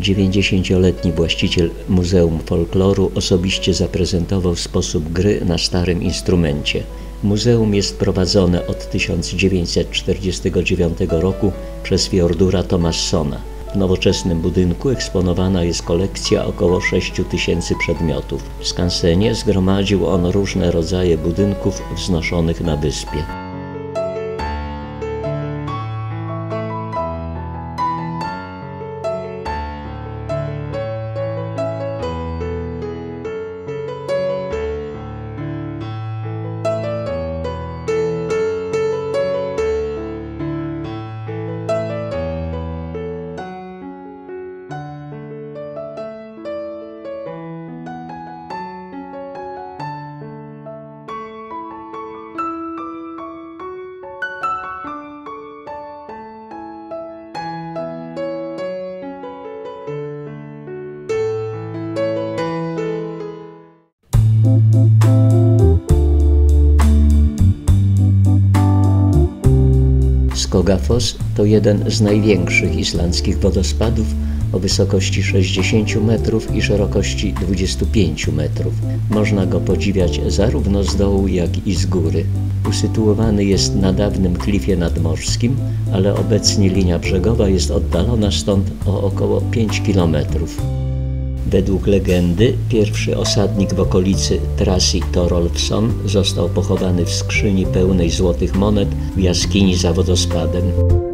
90-letni właściciel Muzeum Folkloru osobiście zaprezentował sposób gry na starym instrumencie. Muzeum jest prowadzone od 1949 roku przez Fjordura Thomassona. W nowoczesnym budynku eksponowana jest kolekcja około 6 tysięcy przedmiotów. W skansenie zgromadził on różne rodzaje budynków wznoszonych na wyspie. Skogafoss to jeden z największych islandzkich wodospadów o wysokości 60 metrów i szerokości 25 metrów. Można go podziwiać zarówno z dołu, jak i z góry. Usytuowany jest na dawnym klifie nadmorskim, ale obecnie linia brzegowa jest oddalona stąd o około 5 kilometrów. Według legendy pierwszy osadnik w okolicy Trasi Thorolfsson został pochowany w skrzyni pełnej złotych monet w jaskini za wodospadem.